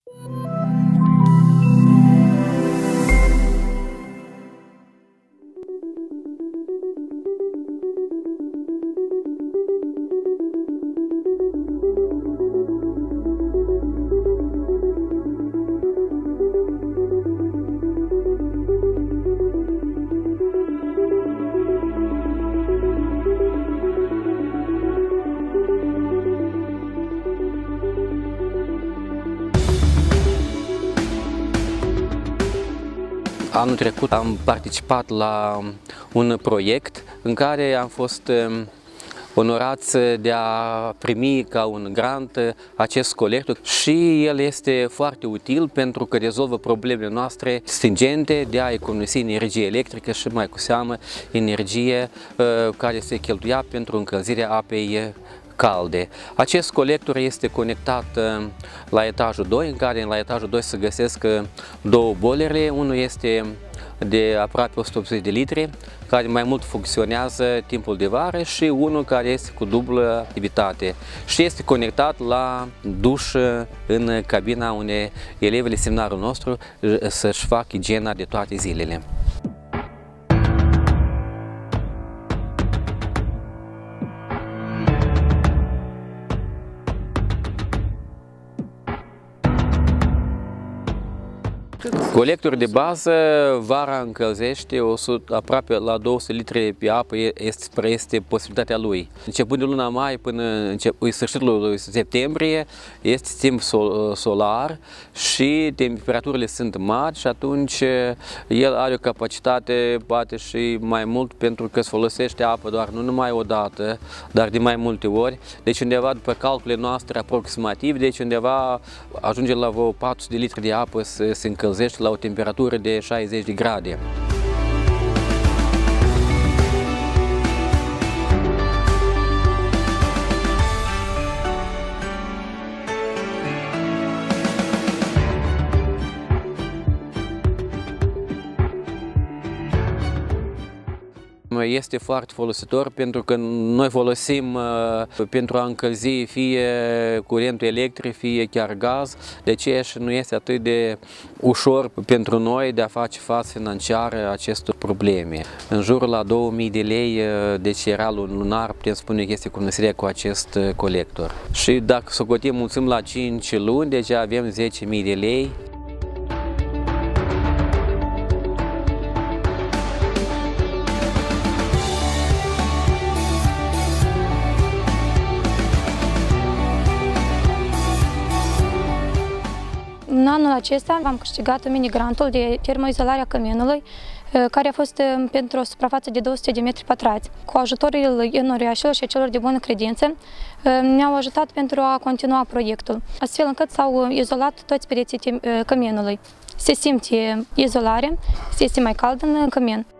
Anul trecut am participat la un proiect în care am fost onorați de a primi ca un grant acest colector și el este foarte util pentru că rezolvă problemele noastre stingente de a economisi energie electrică și mai cu seamă energie care se cheltuia pentru încălzirea apei calde. Acest colector este conectat la etajul 2, în care la etajul 2 se găsesc două boilere. Unul este de aproape 180 de litri, care mai mult funcționează timpul de vară, și unul care este cu dublă activitate și este conectat la duș în cabina unde elevele seminarul nostru să-și facă igiena de toate zilele. Colectorul de bază vara încălzește aproape la 200 litri pe apă, este posibilitatea lui. Începând de luna mai până sfârșitul lui septembrie este timp solar și temperaturile sunt mari și atunci el are o capacitate poate și mai mult, pentru că se folosește apă doar nu numai o dată, dar de mai multe ori. Deci undeva, după calculele noastre aproximativ, deci undeva ajunge la vreo 400 de litri de apă să se încălzește la o temperatură de 60 de grade. Este foarte folositor pentru că noi folosim pentru a încălzi fie curentul electric, fie chiar gaz, de aceea și nu este atât de ușor pentru noi de a face față financiară acestor probleme. În jurul la 2000 de lei, deci era lunar, putem spune că este economisirea cu acest colector. Și dacă socotim mulțim la 5 luni, deja avem 10.000 de lei. În anul acesta am câștigat mini-grantul de termoizolare a căminului, care a fost pentru o suprafață de 200 de metri pătrați. Cu ajutorul enoriașilor și celor de bună credință ne-au ajutat pentru a continua proiectul, astfel încât s-au izolat toți pereții căminului. Se simte izolare, se este mai cald în cămin.